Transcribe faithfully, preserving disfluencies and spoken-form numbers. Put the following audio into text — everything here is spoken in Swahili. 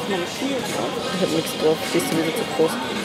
Mal viel drauf. Ich hab nichts drauf, die ist sowieso zu groß.